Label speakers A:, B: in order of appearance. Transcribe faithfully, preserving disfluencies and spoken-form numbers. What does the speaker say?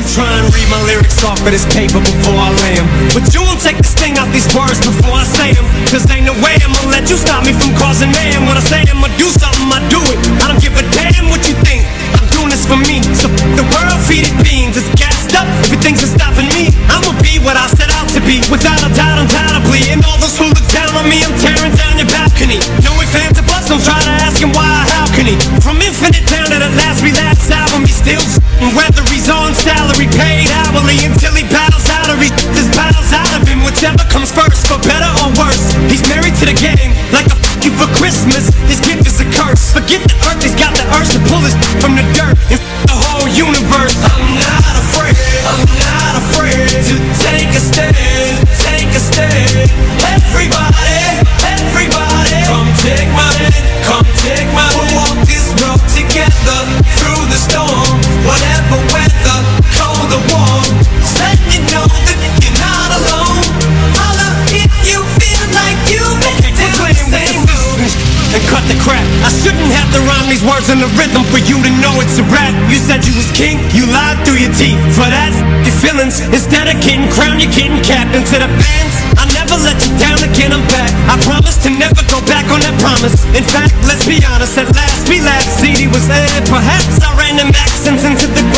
A: Try and read my lyrics off of this paper before I lay 'em. But you won't take the sting out these words before I say 'em. Cause ain't no way I'ma let you stop me from causing mayhem. When I say I'ma do something, I do it. I don't give a damn what you think. I'm doing this for me. So f the world, feed it beans. It's gassed up. Everything's stopping me. I'ma be what I set out to be. Without a doubt, undoubtedly. And all those who look down on me, I'm tearing down your balcony. No ifs, ands, or buts. Don't try to ask him why, how can he? From infinite down to the last relapse album, he still s***ing. Whether he's on salary, paid hourly, until he battles out or he his battles out of him. Whichever comes first, for better or worse. He's married to the game, like a f*** you for Christmas. His gift is a curse. Forget the earth, he's got the urge to pull his from the dirt and f*** the whole universe. I'm not afraid, I'm not afraid to take a stand, take a stand. Everybody, everybody, come take my hand, come take my hand. We'll walk this road together through the storm, whatever weather, cold or warm. Let you know that you're not alone. Holla if you feel like you've been down the same road. And cut the crap. I shouldn't have to rhyme these words in the rhythm for you to know it's a rap. You said you was king, you lied through your teeth. For that, your feelings, instead of getting crowned, you're getting capped. And to the fans, I never let you down again, I'm back. I promise to never go back on that promise. In fact, let's be honest, at last we last C D was aired. Perhaps I ran them accents into the